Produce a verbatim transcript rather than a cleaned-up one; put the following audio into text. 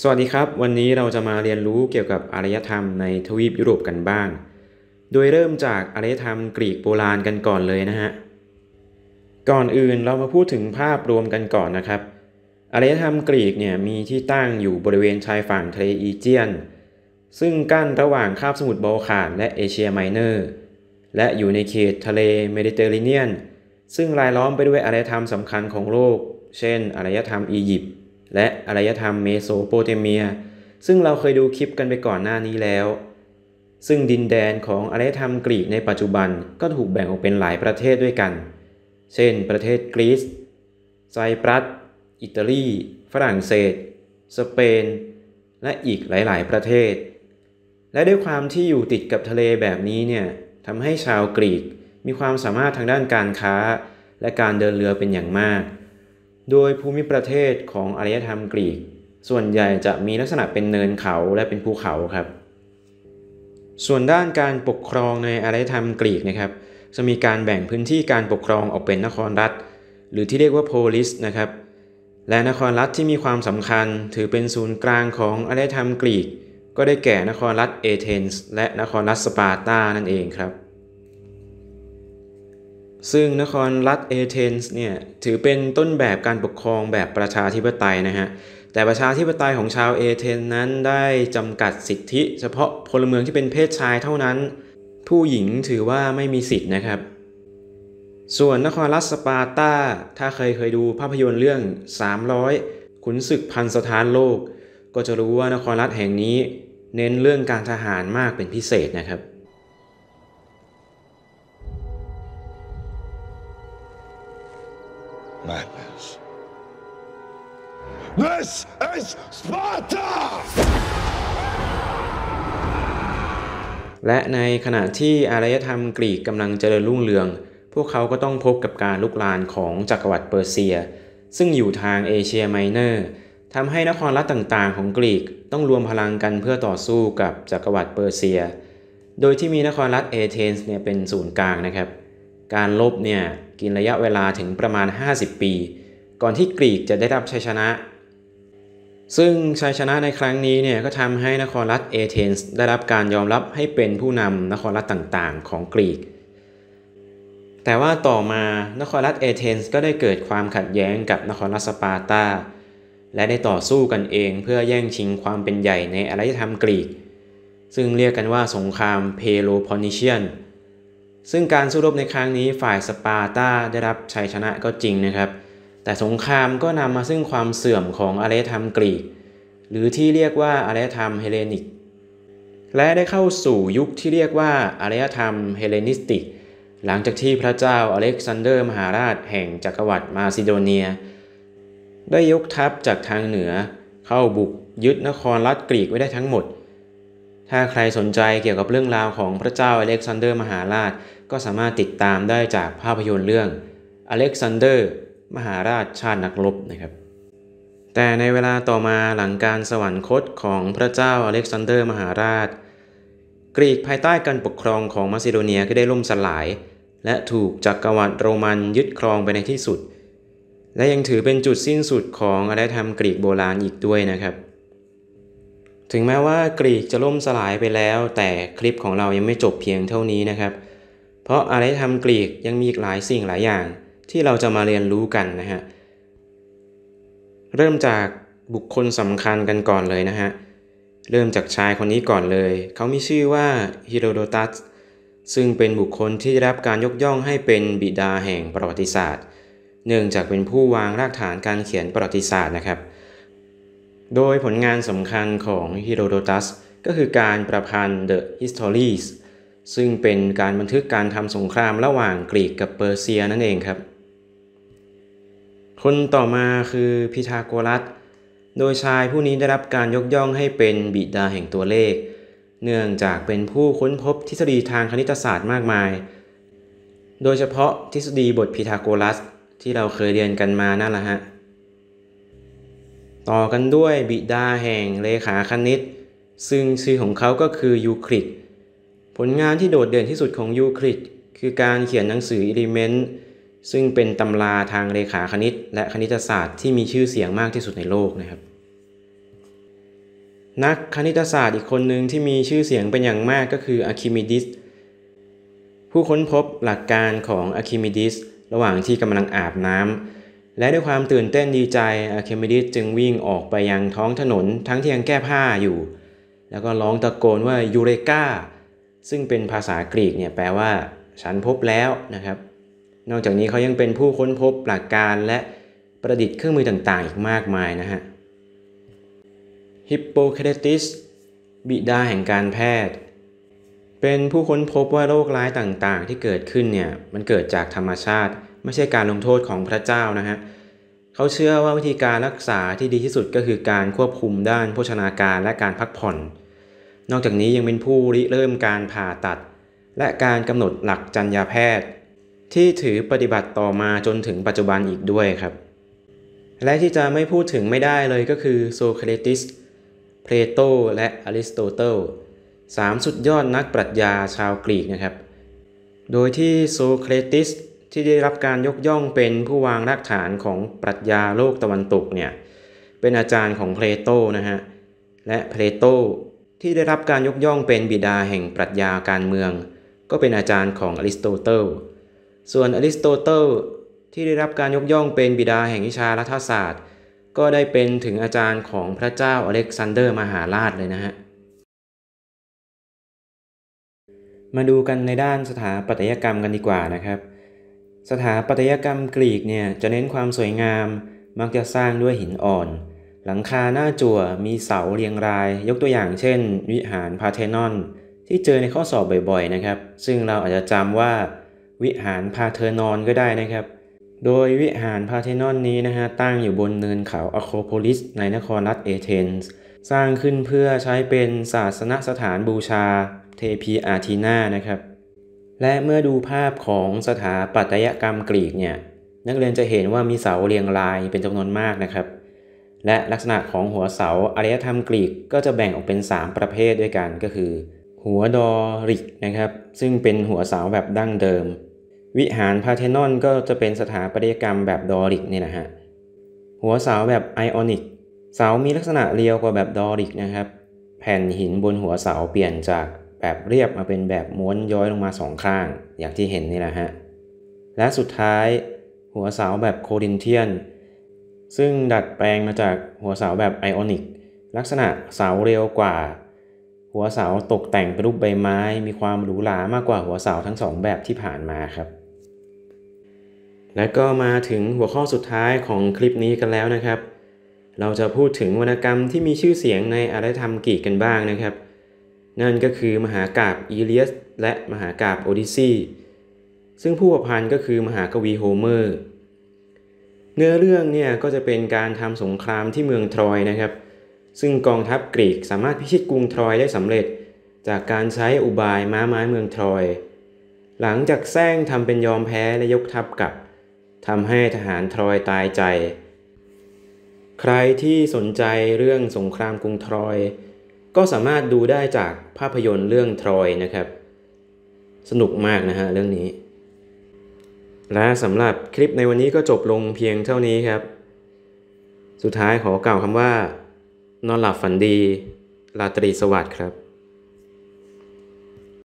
สวัสดีครับวันนี้เราจะมาเรียนรู้เกี่ยวกับอารยธรรมในทวีปยุโรปกันบ้างโดยเริ่มจากอารยธรรมกรีกโบราณกันก่อนเลยนะฮะก่อนอื่นเรามาพูดถึงภาพรวมกันก่อนนะครับอารยธรรมกรีกเนี่ยมีที่ตั้งอยู่บริเวณชายฝั่งทะเลอีเจียนซึ่งกั้นระหว่างคาบสมุทรบอลข่านและเอเชียไมเนอร์และอยู่ในเขตทะเลเมดิเตอร์เรเนียนซึ่งรายล้อมไปด้วยอารยธรรมสำคัญของโลกเช่นอารยธรรมอียิปต์และอารยธรรมเมโสโปเตเมียซึ่งเราเคยดูคลิปกันไปก่อนหน้านี้แล้วซึ่งดินแดนของอารยธรรมกรีกในปัจจุบันก็ถูกแบ่งออกเป็นหลายประเทศด้วยกันเช่นประเทศกรีซไซปรัสอิตาลีฝรั่งเศสสเปนและอีกหลายๆประเทศและด้วยความที่อยู่ติดกับทะเลแบบนี้เนี่ยทำให้ชาวกรีกมีความสามารถทางด้านการค้าและการเดินเรือเป็นอย่างมากโดยภูมิประเทศของอารยธรรมกรีกส่วนใหญ่จะมีลักษณะเป็นเนินเขาและเป็นภูเขาครับส่วนด้านการปกครองในอารยธรรมกรีกนะครับจะมีการแบ่งพื้นที่การปกครองออกเป็นนครรัฐหรือที่เรียกว่าโพลิสนะครับและนครรัฐที่มีความสำคัญถือเป็นศูนย์กลางของอารยธรรมกรีกก็ได้แก่นครรัฐเอเธนส์และนครรัฐสปาร์ตานั่นเองครับซึ่งนครรัฐเอเธนส์เนี่ยถือเป็นต้นแบบการปกครองแบบประชาธิปไตยนะฮะแต่ประชาธิปไตยของชาวเอเธนส์นั้นได้จำกัดสิทธิเฉพาะพลเมืองที่เป็นเพศชายเท่านั้นผู้หญิงถือว่าไม่มีสิทธินะครับส่วนนครรัฐสปาร์ตาถ้าเคยเคยดูภาพยนตร์เรื่องสามร้อยขุนศึกพันสถานโลกก็จะรู้ว่านครรัฐแห่งนี้เน้นเรื่องการทหารมากเป็นพิเศษนะครับ Madness. This is Sparta! และในขณะที่อารยธรรมกรีกกำลังเจริญรุ่งเรืองพวกเขาก็ต้องพบกับการลุกลานของจักรวรรดิเปอร์เซียซึ่งอยู่ทางเอเชียไมเนอร์ทำให้นครรัฐต่างๆของกรีกต้องรวมพลังกันเพื่อต่อสู้กับจักรวรรดิเปอร์เซียโดยที่มีนครรัฐเอเธนส์เนี่ยเป็นศูนย์กลางนะครับการลบเนี่ยกินระยะเวลาถึงประมาณห้าสิบปีก่อนที่กรีกจะได้รับชัยชนะซึ่งชัยชนะในครั้งนี้เนี่ยก็ทำให้นครรัฐเอเธนส์ได้รับการยอมรับให้เป็นผู้นำนครรัฐต่างๆของกรีกแต่ว่าต่อมานครรัฐเอเธนส์ก็ได้เกิดความขัดแย้งกับนครรัฐสปาร์ตาและได้ต่อสู้กันเองเพื่อแย่งชิงความเป็นใหญ่ในอารยธรรมกรีกซึ่งเรียกกันว่าสงครามเพโลพอนิเชียนซึ่งการสู้รบในครั้งนี้ฝ่ายสปาร์ตาได้รับชัยชนะก็จริงนะครับแต่สงครามก็นำมาซึ่งความเสื่อมของอารยธรรมกรีกหรือที่เรียกว่าอารยธรรมเฮเลนิกและได้เข้าสู่ยุคที่เรียกว่าอารยธรรมเฮเลนิสติกหลังจากที่พระเจ้าอเล็กซานเดอร์มหาราชแห่งจักรวรรดิมาซิโดเนียได้ยกทัพจากทางเหนือเข้าบุกยึดนครรัฐกรีกไว้ได้ทั้งหมดถ้าใครสนใจเกี่ยวกับเรื่องราวของพระเจ้าอเล็กซานเดอร์มหาราชก็สามารถติดตามได้จากภาพยนตร์เรื่องอเล็กซานเดอร์มหาราชชาตินักรบนะครับแต่ในเวลาต่อมาหลังการสวรรคตของพระเจ้าอเล็กซานเดอร์มหาราชกรีกภายใต้การปกครองของมาซิโดเนียก็ได้ล่มสลายและถูกจักรวรรดิโรมันยึดครองไปในที่สุดและยังถือเป็นจุดสิ้นสุดของอารยธรรมกรีกโบราณอีกด้วยนะครับถึงแม้ว่ากรีกจะล่มสลายไปแล้วแต่คลิปของเรายังไม่จบเพียงเท่านี้นะครับเพราะอารยธรรมกรีกยังมีอีกหลายสิ่งหลายอย่างที่เราจะมาเรียนรู้กันนะฮะเริ่มจากบุคคลสำคัญกันก่อนเลยนะฮะเริ่มจากชายคนนี้ก่อนเลยเขามีชื่อว่าฮิโรโดตัสซึ่งเป็นบุคคลที่ได้รับการยกย่องให้เป็นบิดาแห่งประวัติศาสตร์เนื่องจากเป็นผู้วางรากฐานการเขียนประวัติศาสตร์นะครับโดยผลงานสำคัญของฮิโรโดตัสก็คือการประพันธ์ The Histories ซึ่งเป็นการบันทึกการทำสงครามระหว่างกรีกกับเปอร์เซียนั่นเองครับคนต่อมาคือพีทาโกรัสโดยชายผู้นี้ได้รับการยกย่องให้เป็นบิดาแห่งตัวเลขเนื่องจากเป็นผู้ค้นพบทฤษฎีทางคณิตศาสตร์มากมายโดยเฉพาะทฤษฎีบทพีทาโกรัสที่เราเคยเรียนกันมานั่นแหละฮะต่อกันด้วยบิดาแห่งเลขาคณิตซึ่งชื่อของเขาก็คือยูคลิดผลงานที่โดดเด่นที่สุดของยูคลิดคือการเขียนหนังสือ Element ซึ่งเป็นตำราทางเลขาคณิตและคณิตศาสตร์ที่มีชื่อเสียงมากที่สุดในโลกนะครับนักคณิตศาสตร์อีกคนหนึ่งที่มีชื่อเสียงเป็นอย่างมากก็คืออะคิมิดิสผู้ค้นพบหลักการของอะคิมิดิสระหว่างที่กำลังอาบน้ำและด้วยความตื่นเต้นดีใจอะคิมิดิสจึงวิ่งออกไปยังท้องถนนทั้งที่ยังแก้ผ้าอยู่แล้วก็ร้องตะโกนว่ายูเรกาซึ่งเป็นภาษากรีกเนี่ยแปลว่าฉันพบแล้วนะครับนอกจากนี้เขายังเป็นผู้ค้นพบหลักการและประดิษฐ์เครื่องมือต่างๆอีกมากมายนะฮะฮิปโปเครติสบิดาแห่งการแพทย์เป็นผู้ค้นพบว่าโรคร้ายต่างๆที่เกิดขึ้นเนี่ยมันเกิดจากธรรมชาติไม่ใช่การลงโทษของพระเจ้านะฮะเขาเชื่อว่าวิธีการรักษาที่ดีที่สุดก็คือการควบคุมด้านโภชนาการและการพักผ่อนนอกจากนี้ยังเป็นผู้ริเริ่มการผ่าตัดและการกำหนดหลักจรรยาแพทย์ที่ถือปฏิบัติต่อมาจนถึงปัจจุบันอีกด้วยครับและที่จะไม่พูดถึงไม่ได้เลยก็คือโซเครติสเพลโตและอริสโตเติลสามสุดยอดนักปรัชญาชาวกรีกนะครับโดยที่โซเครติสที่ได้รับการยกย่องเป็นผู้วางรากฐานของปรัชญาโลกตะวันตกเนี่ยเป็นอาจารย์ของเพลโตนะฮะและเพลโตที่ได้รับการยกย่องเป็นบิดาแห่งปรัชญาการเมืองก็เป็นอาจารย์ของอริสโตเติลส่วนอริสโตเติลที่ได้รับการยกย่องเป็นบิดาแห่งวิชารัฐศาสตร์ก็ได้เป็นถึงอาจารย์ของพระเจ้าอเล็กซานเดอร์มหาราชเลยนะฮะมาดูกันในด้านสถาปัตยกรรมกันดีกว่านะครับสถาปัตยกรรมกรีกเนี่ยจะเน้นความสวยงามมักจะสร้างด้วยหินอ่อนหลังคาหน้าจั่วมีเสาเรียงรายยกตัวอย่างเช่นวิหารพาร์เธนอนที่เจอในข้อสอบบ่อยๆนะครับซึ่งเราอาจจะจำว่าวิหารพาเธอนอนก็ได้นะครับโดยวิหารพาร์เธนอนนี้นะฮะตั้งอยู่บนเนินเขาอะโครโพลิสในนครรัฐเอเธนส์สร้างขึ้นเพื่อใช้เป็นศาสนสถานบูชาเทพีอาร์ทีนานะครับและเมื่อดูภาพของสถาปัตยกรรมกรีกเนี่ยนักเรียนจะเห็นว่ามีเสาเรียงรายเป็นจำนวนมากนะครับและลักษณะของหัวเสาอารยธรรมกรีกก็จะแบ่งออกเป็นสามประเภทด้วยกันก็คือหัวดอริกนะครับซึ่งเป็นหัวเสาแบบดั้งเดิมวิหารพาร์เธนอนก็จะเป็นสถาปัตยกรรมแบบดอริกนี่นะฮะหัวเสาแบบไอออนิกเสามีลักษณะเรียวกว่าแบบดอริกนะครับแผ่นหินบนหัวเสาเปลี่ยนจากแบบเรียบมาเป็นแบบม้วนย้อยลงมาสองข้างอย่างที่เห็นนี่แหละฮะและสุดท้ายหัวเสาแบบโครินเทียนซึ่งดัดแปลงมาจากหัวเสาแบบไอออนิกลักษณะเสาเรียวกว่าหัวเสาตกแต่งเป็นรูปใบไม้มีความหรูหรามากกว่าหัวเสาทั้งสองแบบที่ผ่านมาครับและก็มาถึงหัวข้อสุดท้ายของคลิปนี้กันแล้วนะครับเราจะพูดถึงวรรณกรรมที่มีชื่อเสียงในอารยธรรมกรีกกันบ้างนะครับนั่นก็คือมหากาพย์อีเลียสและมหากาพย์โอดิซีย์ซึ่งผู้ประพันธ์ก็คือมหากวีโฮเมอร์เนื้อเรื่องเนี่ยก็จะเป็นการทำสงครามที่เมืองทรอยนะครับซึ่งกองทัพกรีกสามารถพิชิตกรุงทรอยได้สำเร็จจากการใช้อุบายม้าไม้เมืองทรอยหลังจากแซงทำเป็นยอมแพ้และยกทัพกลับทำให้ทหารทรอยตายใจใครที่สนใจเรื่องสงครามกรุงทรอยก็สามารถดูได้จากภาพยนตร์เรื่องทรอยนะครับสนุกมากนะฮะเรื่องนี้และสำหรับคลิปในวันนี้ก็จบลงเพียงเท่านี้ครับสุดท้ายขอกล่าวคำว่านอนหลับฝันดีราตรีสวัสดิ์ครับ